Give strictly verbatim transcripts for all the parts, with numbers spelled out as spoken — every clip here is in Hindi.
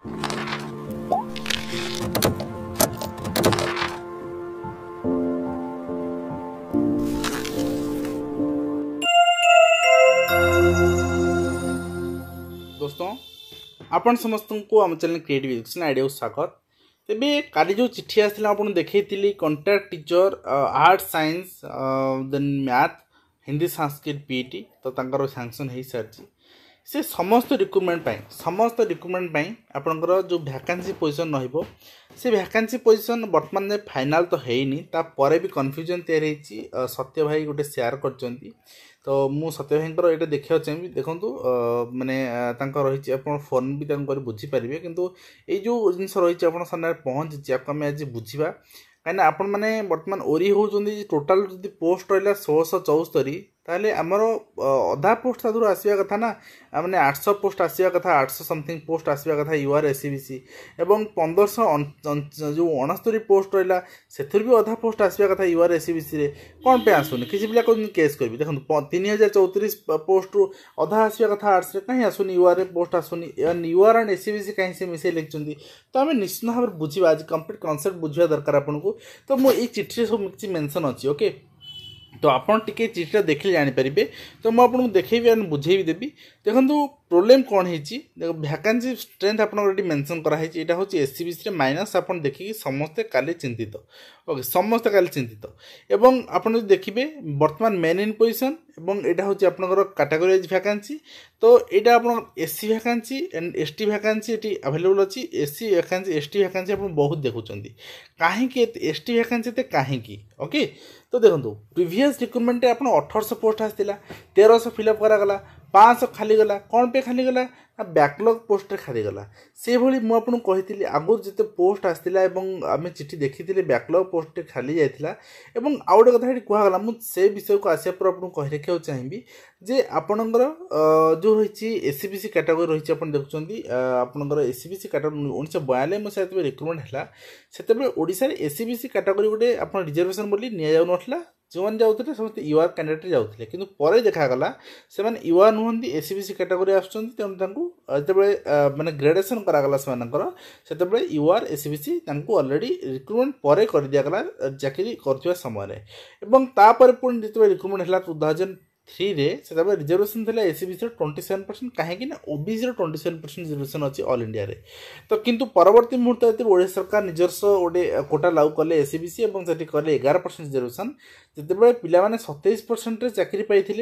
दोस्तों आपण समस्त को आम चैनल क्रिएटिव एजुकेशन आइडिया स्वागत। तेबे काली जो चिट्ठी आसला आपन देखैतिली contract teacher art science then math Hindi Sanskrit PT तो तांकर सैंक्शन हो सारी से समस्त रिक्रुटमेंट पाई समस्त रिक्रुटमेंट पाई आपनकर जो वैकेंसी पोजीशन रहइबो से वैकेंसी पोजीशन वर्तमान में फाइनल तो हेनी ता परे भी कन्फ्यूजन तैयार होईची सत्य भाई गोटे शेयर करचंती तो मु सत्य भाई ये देखा चाहिए देखूँ माने रही आप फोन भी बुझी पारे किंतु ये जो जिन रही आप सामने पहुँची आपको आम आज बुझा कहीं आपण मैंने बर्तमान ओरी होती टोटाल जो पोस्ट रहा षोलश चौस्तरी ताले आमर अधा पोस्ट तादर आसवा कथा ना मैंने आठश पोस्ट आसवा कथा आठश समथिंग पोस्ट आसवा कथा यूआर एसईबीसी एवं पंद्रश जो अणस्तरी पोस्ट रहा से भी अधा पोस्ट आसवा कथा यूआर एसईबीसी रे कौन पे आसुनी किसी पिला केस करी देखो तीन हजार चौतीस पोस्ट रु अधा आसवा कथा आर्ट्स कहीं आसुनी यूआर पोस्ट आसुनी यूआर एंड एसईबीसी कहीं से मिसे लिखिं तो आम निश्चित भाव में बुझा आज कंप्लीट कन्सेप्ट बुझा दरकार आपको तो मुझे चिठी सब किसी मेंशन अच्छी ओके तो आपन टिके चिठा देखिले जानि परिबे तो मु आपन देखैबी आ बुझेबी देबी देखंतु प्रॉब्लम कोन हिची देखो वैकेंसी स्ट्रेंथ आपन ऑलरेडी मेंशन करा हिची एटा होची एससीबीसी रे माइनस आपन देखि समस्त काली चिंतित ओके समस्त काली चिंतित एवं आपन देखिबे वर्तमान मेन इन पोजीशन एवं एटा होची आपनकर कैटेगरी वाइज वैकेंसी तो एटा आपन SC vacancy and ST vacancy एटी अवेलेबल अछि एससी वैकेंसी एसटी वैकेंसी आपन बहुत देखुचंदी काहे कि एसटी वैकेंसी ते काहे कि ओके तो देखो प्रीवियस रिक्रुटमेंट आप अठारश पोस्ट आसाला तेरश फिलअप करागला पाँच सौ खाली गला कौन पे खाली गला बैकलॉग पोस्ट खाली गला से भली मु आपन कहितली आगु जते पोस्ट आसतिला एवं आमे चिट्ठी देखिथिले बैकलॉग पोस्ट खाली जायतिला एवं आउट कथा हेटी कुहा गला मु से विषय को आसिया पर आपन कहि रखियो चाहिबी जे आपनकर जो रहिछि एससीबीसी कैटेगरी रहिछि आपन देखुचंदी आपनकर एससीबीसी कैटेगरी उन्नीस बयालीस मसिया जते रिक्रुटमेंट हला सेते ओडिसा रे एससीबीसी कैटेगरी गोटे आपन रिजर्वेशन बोली निया जाउ नथला जो मैंने जाते समस्त यूआर कैंडिडेट जाते कि पर देखागला से यूआर नुहति एससीबीसी कैटेगरी आसते माने ग्रेडेसन करागला से यूआर एससीबीसी ऑलरेडी रिक्रुटमेंट पर कर दिगला चाकरी कर समय पुणी जो रिक्रुटमेंट है टू थाउजेंड थ्री रे से रिजर्वेशन था एससीबीसी ट्वेंटी सेवेन परसेंट कहीं OBC twenty seven percent reservation अच्छी ऑल इंडिया रे तो किंतु परवर्ती मुहूर्त ओडिशा सरकार निजस्व गोटे कोटा लागू कले एससीबीसी और से कले एगार परसेंट रिजर्वेशन जिते पिला माने सत्ताईस परसेंट चाकरी पाइथिले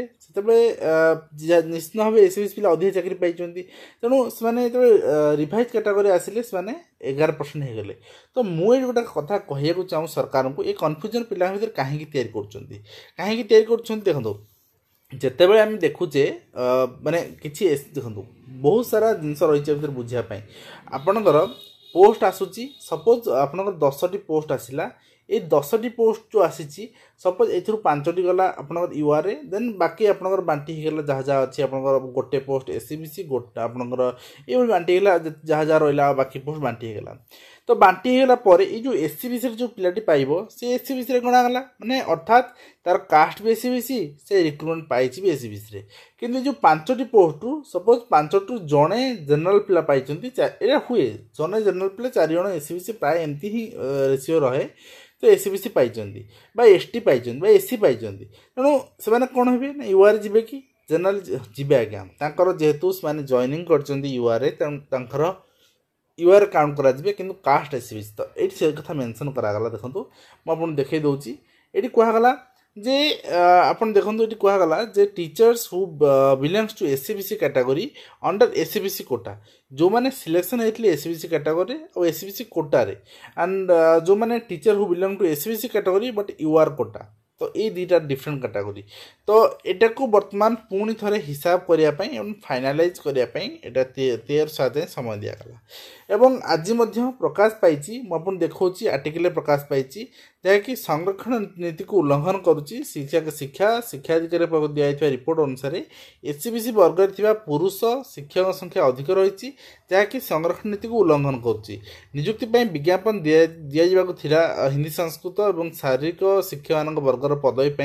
निश्चित भाव एससीबीसी पिला अधिक चाकरी पाई तेणु से रिवाइज कैटेगरी आसिले से एगार परसेंट हो गले तो मुझे गोटे कथा कहूँ चाहूँ सरकार को ये कन्फ्यूजन पिला भर कहीं कहीं देखो जिते बड़े आम देखुचे माने किसी देखो बहुत सारा जिनस रही बुझापी आपणकर पोस्ट आसूची सपोज आपणकर दसटी पोस्ट आसला ये दसटी पोस्ट जो आसी सपोज ए पांचटी गला आपणकर यूआर रे देन बाकी आपणकर बांटी गला जहाँ जहाँ अच्छी आपणकर गोटे पोस्ट एससीबीसी गोटे आपणकर ये बांटी गला जहाँ जहाँ रहा बाकी पोस्ट बांटी गला तो बांटी गला पर ये जो एससीबीसी जो पिलाटी पाइबो से एससीबीसी रे गणा गला माने अर्थात तार कास्ट भी एससीबीसी से रिक्रुटमेंट पाई भी एससीबीसी रे किंतु जो पांचटी पोस्ट सपोज पांचटू जड़े जनरल पिला पाइचंती एटा हुए जड़े जनरल पिला चार जण एससीबीसी प्राय एमती ही रेशियो रहे तो एससीबीसी पाइचंती बा एसटी पाइचंती बा एससी पाइचंती तेणु से कौन हे ना यूआर जी कि जनरल जी आज्ञा तांकर जेहेतु से जॉइनिंग करचंती यूआर रे तांकर यूआर काउंट करा जिवे किंतु कास्ट एससीबीसी तो ये से कथा मेंशन करागला देखंतु मु आपन देखै दउची एटी कहगला जे आपन देखंतु एटी कहगला जे teachers who belongs to SCBC category under SCBC quota जो माने सिलेक्शन होइतले एससीबीसी कैटेगरी और एससीबीसी कोटा रे एंड जो माने teacher who belong to SCBC category but UR quota तो ये दुईटा डिफरेंट कैटेगरी तो एटा को वर्तमान पुणी थे हिसाब करने फाइनालाइज करने तेर सात समय दिगला एवं आज प्रकाश पाई मुझे देखा आर्टिकल प्रकाश पाई जहाँकि संरक्षण नीति को उल्लंघन करुच्ची शिक्षा शिक्षा शिक्षा अधिकारी दिखाई रिपोर्ट अनुसार एससीबीसी वर्ग पुरुष शिक्षक संख्या अधिक रही जहाँकि संरक्षण नीति को उल्लंघन करुच्ची नियुक्ति विज्ञापन दि दिजा हिंदी संस्कृत और शारीरिक शिक्षक वर्गर पदवी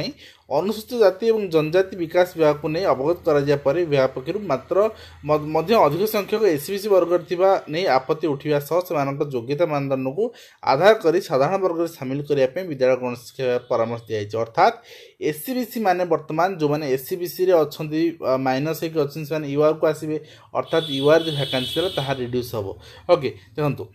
अनुसूचित जाति और जनजाति विकास विभाग को नहीं अवगत कर विभाग पक्षर मात्र मध्य अधिक संख्यक एससीबीसी वर्ग नहीं आपत्ति उठा सह योग्यता मानदंड को आधार कर साधारण वर्ग में सामिल करने विद्यालय गण शिक्षा विभाग परामर्श दी अर्थात एससीबीसी माने वर्तमान जो मैंने एससीबीसी अच्छा माइनस होकर यूआर को आसवे अर्थात यूआर जो भैकेंसी है रिड्यूस हम ओके देखो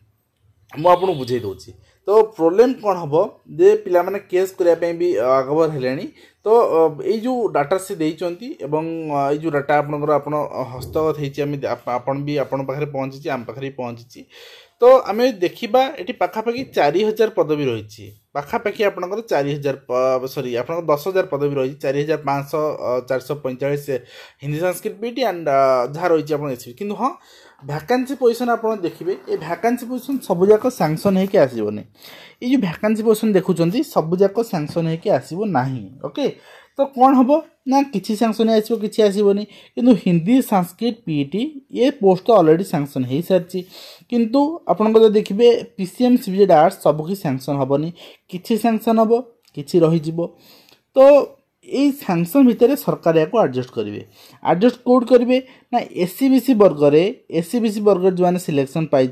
मुझे बुझे दूसरी तो प्रोब्लेम कौन हम जे पिला माने केस करने भी आगवर है तो ये जो डाटा से देइचंती एवं ये जो डाटा आपनकर आपन हस्तगत होती आपन भी आपन पाखे पहुँची आम पाखे पहुँची तो आम देखा ये पाखापाखि चारि हजार पदवी रही पाखापाखि आपंकर चारि हजार सरी आप दस हजार पदवी रही चारि हजार पाँच चार सौ पैंतालीस हिंदी संस्कृत पीटी एंड जहाँ रही आप एस कि हाँ भैकेंसी पोजिशन आप देखिए ये भैकेंसी पोजिशन सबुजाक सैंक्शन होकर आसबनी ये जो भैकेंसी पोजिशन देखुं सबुजाक सैंक्शन होकर आसब ना ओके तो कौन हम ना किसी सैंक्शन आसो कि आसबनी किंतु हिंदी संस्कृत पीटी ये पोस्ट तो ऑलरेडी सैंक्शन हो सारी किंतु आपन देखिए पीसीएम सीबीजेड आर्ट्स सबकि सैंक्शन हेनी किसी सैंक्शन हम कि रही तो ये सैंक्शन भितर सरकार या एडजस्ट करेंगे एडजस्ट कौट करेंगे ना एससीबीसी वर्ग में एससीबीसी वर्ग जो मैंने सिलेक्शन पाई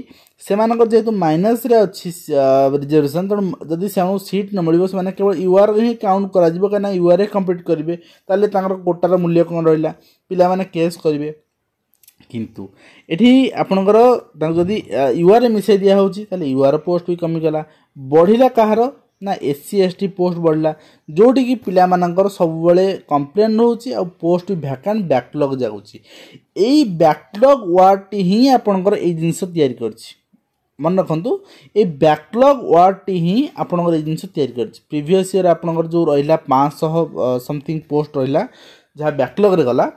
से जेहेतु माइनस रे अच्छी रिजर्वेशन तेणु जदि से सीट न मिल से केवल यूआर ही काउंट करा यूआर कंप्लीट करेंगे ताले कोटार मूल्य कौन रहा पिला माने केस करेंगे किंतु एठी आपणकर जदि यूआर मिसाई दिया होची ताले यूआर पोस्ट भी कमीगला बढ़िला कहार ना एससी एसटी पोस्ट बढ़ला जोटी की पिला मानकर सब बेले कंप्लेन होची आ पोस्ट भैकेंट बैकलॉग जाउची एई बैकलॉग वर्ड ही आपणकर ए जिंस तयारी करछि मन रखंतु ए बैकलॉग वर्ड ही आपणकर ए जिंस तयारी करछि प्रीवियस ईयर आपणकर जो रहिला पाँच सौ समथिंग पोस्ट रहिला जहाँ बैकलॉग रे गला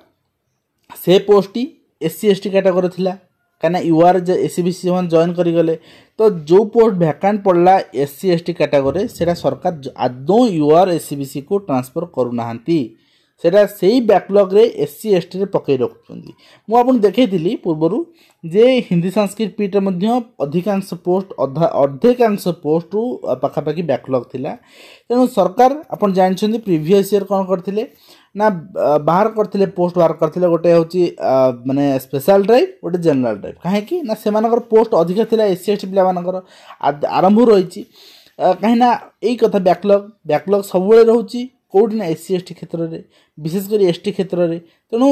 से पोस्ट ही एससी एसटी कैटेगरी थिला कहीं यूआर एससीबीसी जो जॉइन करीगले तो जो पोस्ट भैकेंट पड़ला एससी एसटी कैटेगरी से सरकार आदौ यूआर एससीबीसी को ट्रांसफर करूना सेटा से बैकलॉग रे एससी एसटी रे पकई रखुଛନ୍ତି मु आपन देखैतिली पूर्वरु जे हिंदी संस्कृत पीठ मध्ये अधिकांश पोस्ट अधिकांश पोस्ट रु पाखापाखि बैकलॉग थिला तेणु सरकार आपन जानछन्ती प्रीवियस ईयर कोन करथिले ना बाहर करथिले पोस्ट बाहर करथिले गोटे होची माने स्पेशल ड्राइव गोटे जनरल ड्राइव काहे कि ना सेमानकर पोस्ट अधिक थिला एससी एसटी पिला मानकर आरंभ रहिछि काहे ना एई कथा बैकलॉग बैकलॉग सब बेले रहउछि कोडी ना एससी एसटी क्षेत्र रे विशेष कर एसटी क्षेत्र रे तेणु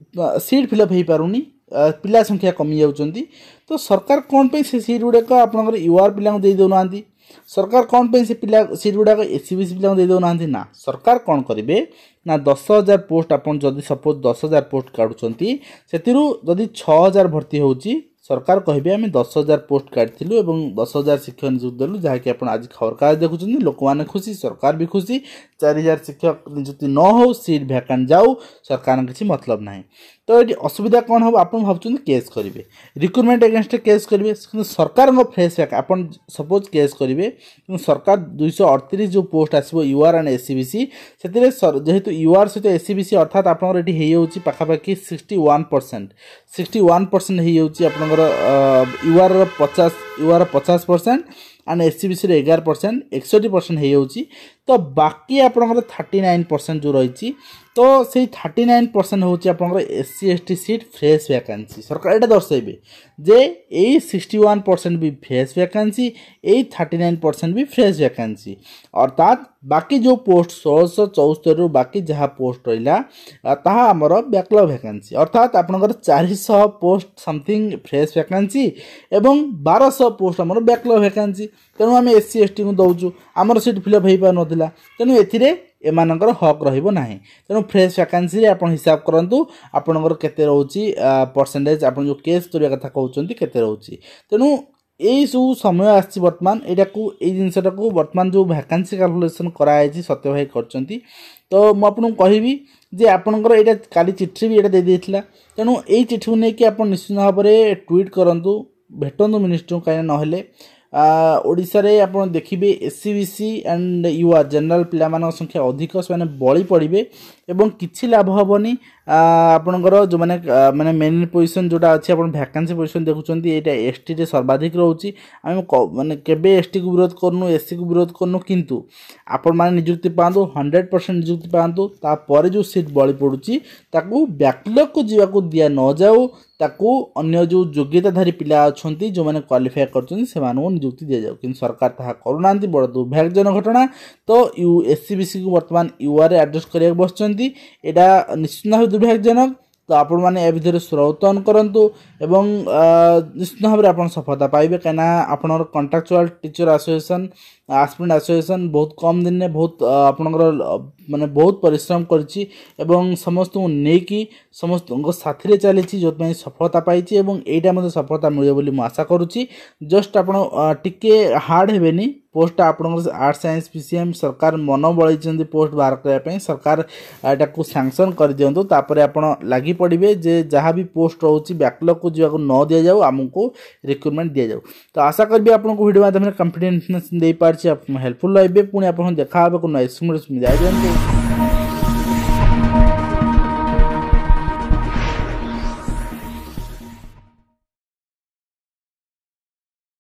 सीट फिलअप हो पारुनी पिला संख्या कमी जाउचंती तो सरकार कौन पे से सीट गुड़ाक आपनकर यूआर पिला दे दौना सरकार कौन पे से पिला सीट गुड़ाक एससीबीसी पिला दे दौना ना सरकार कौन करेंगे ना दस हजार पोस्ट आपन जदि सपोज दस हजार पोस्ट काढ़ुचंती सेतिरु जदि छह हजार भर्ती होउची सरकार कहे आम दस हजार पोस्ट काढ़ी और दस हजार शिक्षक नियुक्ति देलु जहाँकि आप आज खबर कागज देखुं लोक मैंने खुशी सरकार भी खुशी चार हजार शिक्षक नियुक्ति न हो सीट भैकेंट जाऊ सरकार किसी मतलब ना तो ये असुविधा कौन हम आप भावुं केस करेंगे रिक्रुटमेंट एगेंस्ट केस करेंगे सरकार फ्रेश आप सपोज केस करेंगे सरकार दुईश अड़तीस जो पोस्ट आसो यूआर एंड एससीबीसी से जेहेतु यूआर सहित एससीबीसी अर्थात आपंकर ये हो पाखापाखि sixty one percent sixty one percent हो यूआर पचास यूआर पचास परसेंट एंड एससीबीसी एगार परसेंट एकसठी परसेंट हो तो बाकी आपंकर थर्टी नाइन परसेंट जो रही तो से थर्टी नाइन परसेंट हूँ आप SC ST seat fresh vacancy सरकार यहाँ दर्शाइबे जे यही सिक्सटी वन परसेंट भी फ्रेश वैकेंसी यही थर्टी नाइन परसेंट भी फ्रेश वैकेंसी अर्थात बाकी जो पोस्ट षोलश चौस्तरी बाकी जहाँ पोस्ट रहा ताहा आमर बैकलॉग वैकेंसी अर्थात आपंकर चार सौ पोस्ट समथिंग फ्रेश वैकेंसी एवं बारह सौ पोस्ट आमर बैकलॉग वैकेंसी तेणु आम एससी एसटी को दौचु आमर सीट फिलअप हो पार नाला तेणु ए एमानकर हक रहिबो नाही तेणु फ्रेश वैकेंसी रे आपण हिसाब करंतु आपणकर केते रहउची परसेंटेज आपण जो केस तोरिया कथा कहउचंती केते रहउची तेणु एई सब समय आछि वर्तमान एटा को एई जिंसटा को वर्तमान जो वैकेंसी कैलकुलेशन करायछि सत्य भाई करचंती तो मु आपन कहिबी जे आपणकर एटा काली चिट्ठी भी एटा दे देथिला तेणु एई चिट्ठी को नेकी आपण निश्चित भाबरे ट्वीट करंतु भेटंतु मिनिस्टर काहे न हेले ओडिशा रे आपण देखिबे एससीबीसी एंड यूआर जनरल पिला मान संख्या अधिक से बली पड़े एवं किछि लाभ हेनी आपणकर जो मैंने माने मेन पोजिशन जोटा अच्छी आप वैकेंसी पोजिशन देखुं ये एसटी रे सर्वाधिक रोचे आम माने केबे एसटी को विरोध करनु एससी को विरोध करनु किंतु आपण माने नियुक्ति पांतु हंड्रेड परसेंट नियुक्ति पांतु तापर जो सीट बली पड़ुची ताकू बैकलॉग को जीवा दिया न जाऊ ताकू अन्य जो योग्यताधारी पिला अच्छी जो मैंने क्वालिफाई करछन से मानू नियुक्ति दिया जाऊ किंतु सरकार ताहा करूनांती बड़ दुर्भाग्यजनक घटना। तो यू एससीबीसी को वर्तमान यूआर रे एडजस्ट करिया बसचंती एटा निश्चित भाव दुर्भाग्यजनक। तो आपण मैंने ए भितर सुरौतन करंतु एवं निश्चित भाव में आप सफलता पाइबे कहीं आपनर contractual teacher association aspirant association बहुत कम दिन में बहुत आपनकर माने बहुत परिश्रम करछि एवं समस्त को नेकी समस्त साथी रे चली जो सफलता पाई एवं एटा मते सफलता मिले बोली मु आशा करूछि। जस्ट आपण टिके हार्ड हेबेनी पोस्ट आपण आर्ट्स साइंस पीसीएम सरकार मन बळैचंदी पोस्ट बाहर करबा सरकार एटा को सैंक्शन कर दियंतु तापर आपण लागि पड़िबे जे जहाँ भी पोस्ट रोची बैकलॉग को जीवा को न दिया जाऊ आमको रिक्रूटमेंट दिया जाऊ। तो आशा करबी आपन को वीडियो माध्यम रे कॉन्फिडेंस दे पारछि आप हेल्पफुल लाइबे पुणी आपन देखा হবে কোন এক্সপেरिमेंट में जाय